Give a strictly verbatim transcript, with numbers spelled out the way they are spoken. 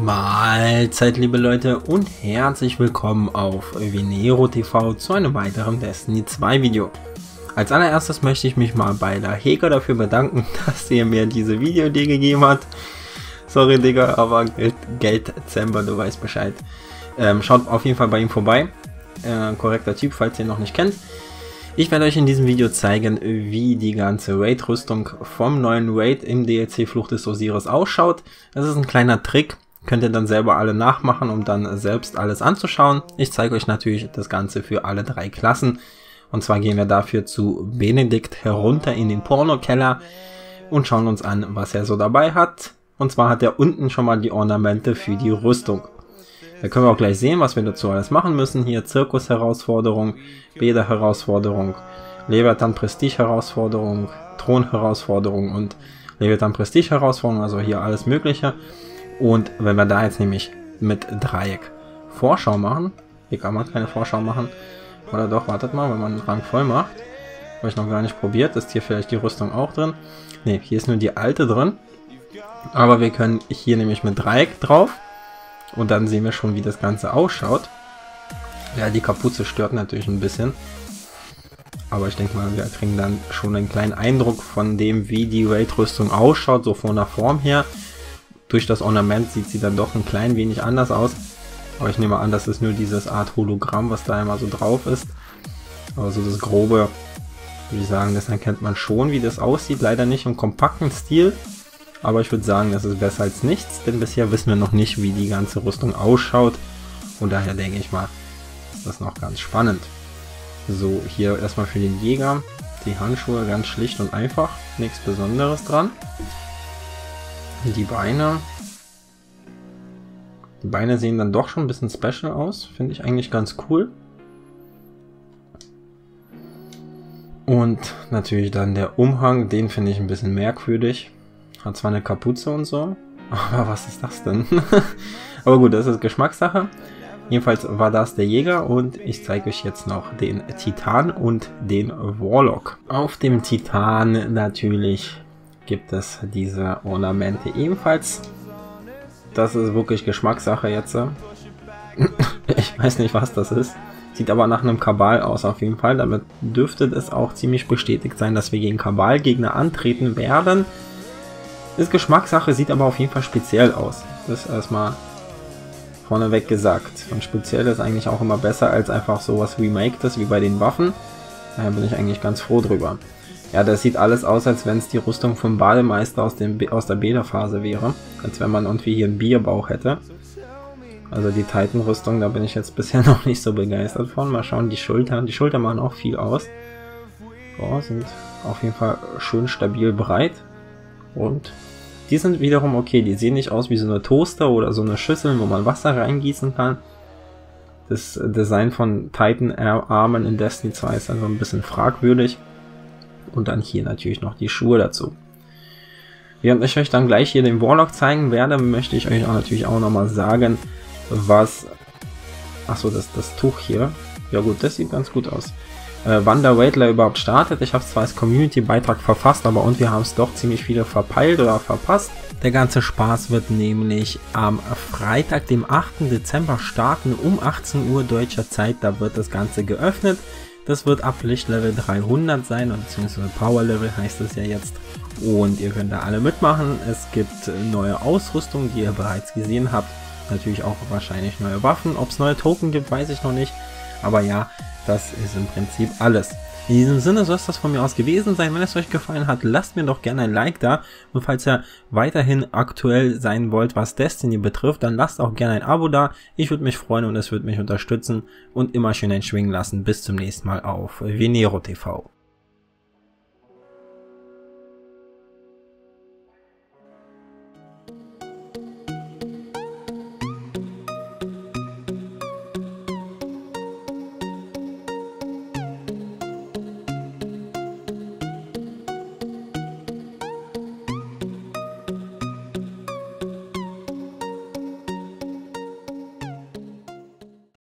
Mahlzeit, liebe Leute, und herzlich willkommen auf Venero T V zu einem weiteren Destiny zwei Video. Als allererstes möchte ich mich mal bei der Heka dafür bedanken, dass sie mir diese Videoidee gegeben hat. Sorry, Digga, aber Geld, Geldzember, du weißt Bescheid. Ähm, schaut auf jeden Fall bei ihm vorbei. Äh, korrekter Typ, falls ihr ihn noch nicht kennt. Ich werde euch in diesem Video zeigen, wie die ganze Raid-Rüstung vom neuen Raid im D L C Flucht des Osiris ausschaut. Das ist ein kleiner Trick, könnt ihr dann selber alle nachmachen, um dann selbst alles anzuschauen. Ich zeige euch natürlich das Ganze für alle drei Klassen. Und zwar gehen wir dafür zu Benedikt herunter in den Pornokeller und schauen uns an, was er so dabei hat. Und zwar hat er unten schon mal die Ornamente für die Rüstung. Da können wir auch gleich sehen, was wir dazu alles machen müssen. Hier Zirkus-Herausforderung, Bäder-Herausforderung, Leviathan Prestige-Herausforderung, Thron-Herausforderung und Leviathan Prestige-Herausforderung, also hier alles mögliche. Und wenn wir da jetzt nämlich mit Dreieck Vorschau machen, hier kann man keine Vorschau machen, oder doch, wartet mal, wenn man den Rang voll macht, habe ich noch gar nicht probiert, ist hier vielleicht die Rüstung auch drin. Ne, hier ist nur die alte drin, aber wir können hier nämlich mit Dreieck drauf. Und dann sehen wir schon, wie das Ganze ausschaut. Ja, die Kapuze stört natürlich ein bisschen. Aber ich denke mal, wir kriegen dann schon einen kleinen Eindruck von dem, wie die Raid-Rüstung ausschaut, so von der Form her. Durch das Ornament sieht sie dann doch ein klein wenig anders aus. Aber ich nehme an, das ist nur dieses Art Hologramm, was da immer so drauf ist. Aber so das Grobe, würde ich sagen, das erkennt man schon, wie das aussieht. Leider nicht im kompakten Stil. Aber ich würde sagen, das ist besser als nichts, denn bisher wissen wir noch nicht, wie die ganze Rüstung ausschaut. Und daher denke ich mal, ist das noch ganz spannend. So, hier erstmal für den Jäger. Die Handschuhe ganz schlicht und einfach, nichts Besonderes dran. Die Beine. Die Beine sehen dann doch schon ein bisschen special aus, finde ich eigentlich ganz cool. Und natürlich dann der Umhang, den finde ich ein bisschen merkwürdig. Hat zwar eine Kapuze und so, aber was ist das denn? Aber gut, das ist Geschmackssache. Jedenfalls war das der Jäger und ich zeige euch jetzt noch den Titan und den Warlock. Auf dem Titan natürlich gibt es diese Ornamente ebenfalls. Das ist wirklich Geschmackssache jetzt. Ich weiß nicht, was das ist. Sieht aber nach einem Kabal aus auf jeden Fall. Damit dürfte es auch ziemlich bestätigt sein, dass wir gegen Kabal-Gegner antreten werden. Ist Geschmackssache, sieht aber auf jeden Fall speziell aus. Das ist erstmal vorneweg gesagt. Und speziell ist eigentlich auch immer besser als einfach sowas Remakedes wie bei den Waffen. Daher bin ich eigentlich ganz froh drüber. Ja, das sieht alles aus, als wenn es die Rüstung vom Bademeister aus, dem, aus der Beta-Phase wäre. Als wenn man irgendwie hier einen Bierbauch hätte. Also die Titan-Rüstung, da bin ich jetzt bisher noch nicht so begeistert von. Mal schauen, die Schultern. Die Schultern machen auch viel aus. So, sind auf jeden Fall schön stabil breit. Und die sind wiederum okay, die sehen nicht aus wie so eine Toaster oder so eine Schüssel, wo man Wasser reingießen kann. Das Design von Titan-Armen in Destiny zwei ist also ein bisschen fragwürdig. Und dann hier natürlich noch die Schuhe dazu. Während ich euch dann gleich hier den Warlock zeigen werde, möchte ich euch auch natürlich auch nochmal sagen, was... Achso, das, das Tuch hier. Ja gut, das sieht ganz gut aus. Äh, wann der Raidler überhaupt startet. Ich habe es zwar als Community-Beitrag verfasst, aber und wir haben es doch ziemlich viele verpeilt oder verpasst. Der ganze Spaß wird nämlich am Freitag, dem achten Dezember starten, um achtzehn Uhr deutscher Zeit. Da wird das Ganze geöffnet. Das wird ab Lichtlevel dreihundert sein, beziehungsweise Power Level heißt es ja jetzt. Und ihr könnt da alle mitmachen. Es gibt neue Ausrüstung, die ihr bereits gesehen habt. Natürlich auch wahrscheinlich neue Waffen. Ob es neue Token gibt, weiß ich noch nicht. Aber ja, das ist im Prinzip alles. In diesem Sinne soll es das von mir aus gewesen sein. Wenn es euch gefallen hat, lasst mir doch gerne ein Like da. Und falls ihr weiterhin aktuell sein wollt, was Destiny betrifft, dann lasst auch gerne ein Abo da. Ich würde mich freuen und es würde mich unterstützen. Und immer schön ein Schwingen lassen. Bis zum nächsten Mal auf Venero T V.